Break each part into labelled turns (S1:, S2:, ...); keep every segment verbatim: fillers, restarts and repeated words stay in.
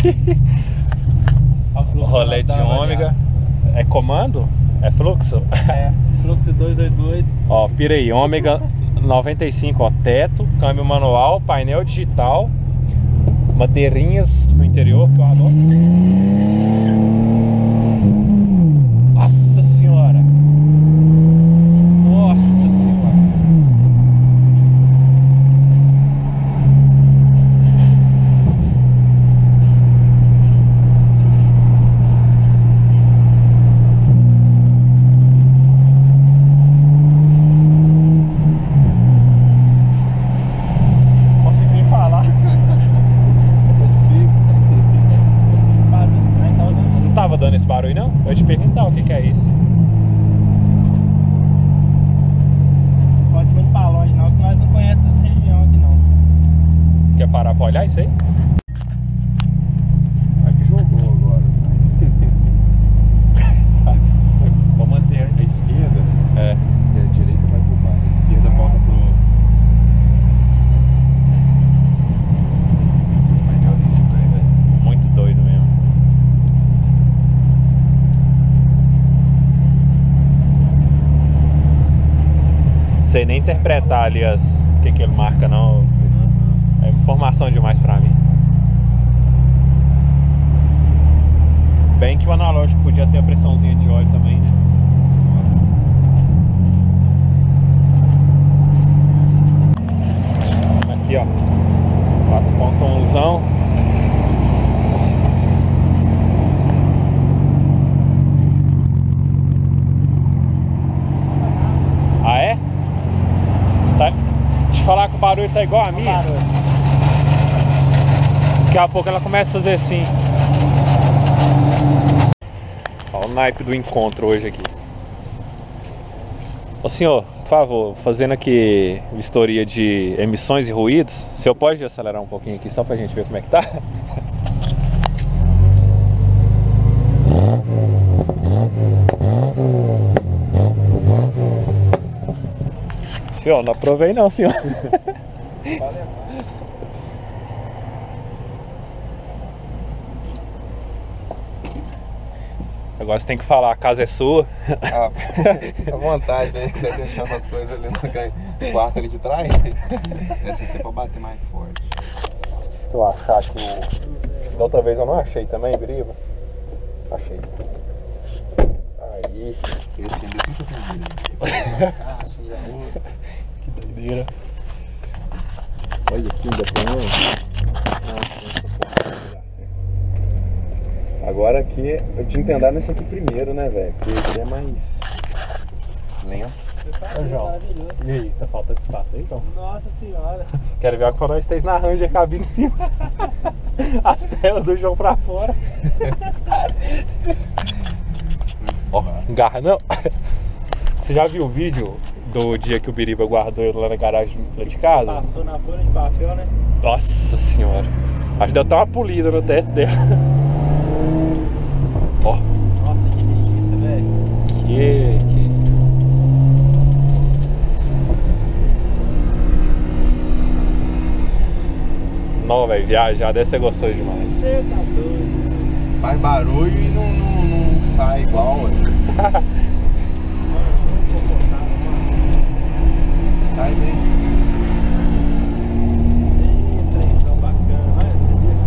S1: Rolê de ômega. É comando? É fluxo?
S2: É, fluxo duzentos e oitenta e oito.
S1: Ó, Pirei, ômega noventa e cinco, ó, teto, câmbio manual, painel digital, madeirinhas no interior, que eu adoro. Nossa senhora! Nossa senhora! Consegui falar. Não tava dando esse barulho não? Eu ia te perguntar o que que é isso.
S2: Pode ir muito pra longe não, que nós não conhecemos essa região aqui não.
S1: Quer parar pra olhar isso aí?
S3: Aqui jogou agora. Vou manter a esquerda.
S1: É.
S3: E a direita vai pro bar. A esquerda volta pro... Esses painéis dentro, né, velho?
S1: Muito doido mesmo. Sei nem interpretar ali as... o que que ele marca não. É informação demais pra mim. Bem que o analógico podia ter a pressãozinha de óleo também, né? Aqui, ó, quatro ponto um. Ah, é? Tá. Deixa eu falar que o barulho tá igual a minha. Daqui a pouco ela começa a fazer assim. Ó, o naipe do encontro hoje aqui. Ô senhor, por favor, fazendo aqui vistoria de emissões e ruídos, o senhor pode acelerar um pouquinho aqui só pra gente ver como é que tá? Senhor, não aprovei não, senhor. Agora você tem que falar, a casa é sua.
S3: Ah, à vontade, né? Você deixar umas coisas ali no quarto ali de trás. Essa você pode bater mais forte.
S1: Se eu achar que o... da outra vez eu não achei também, Biriba. Achei. Aí.
S3: Esse ainda fica perdido.
S1: Que doideira. Olha aqui ainda tem um.
S3: Agora aqui, eu tinha que andar nesse aqui primeiro, né, velho? Porque ele é mais lento.
S1: Ô, João. E aí, tá falta de espaço aí, então?
S2: Nossa senhora.
S1: Quero ver quando nós esteja na Ranger cabine em cima. As pernas do João pra fora. Ó, garra não. Você já viu o vídeo do dia que o Biriba guardou ele lá na garagem lá de casa?
S2: Passou na folha de papel, né?
S1: Nossa senhora. Acho que deu até uma polida no teto dela. Ó.
S2: Nossa, que delícia, velho.
S1: Que, que... Não, velho, viajar deve ser gostoso demais.
S2: Você tá doido.
S3: Faz barulho e não, não, não sai igual, velho. Sai bem.
S2: Trenzão bacana, olha esse desse.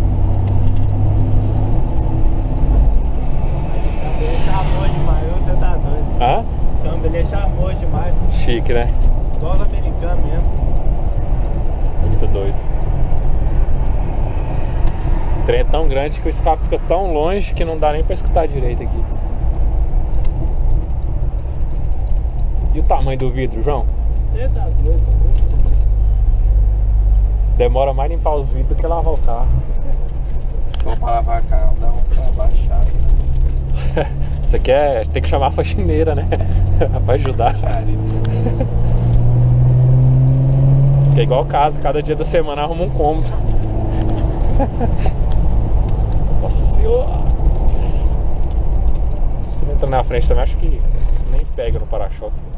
S2: Esse câmbio ele é charmoso demais, você tá doido.
S1: Hã?
S2: O câmbio ele é charmoso demais.
S1: Chique, né?
S2: Igual os americanos mesmo.
S1: Muito doido. O trem é tão grande que o escape fica tão longe que não dá nem pra escutar direito aqui. E o tamanho do vidro, João?
S2: Você tá doido, tá doido?
S1: Demora mais limpar os vidros do que lavar o carro.
S3: Se for pra lavar carro, dá um pra baixar, né?
S1: Você quer, tem que chamar a faxineira, né? Pra ajudar. Isso que é igual casa, cada dia da semana arruma um cômodo. Nossa senhora! Se não entrar na frente também, acho que nem pega no para-choque.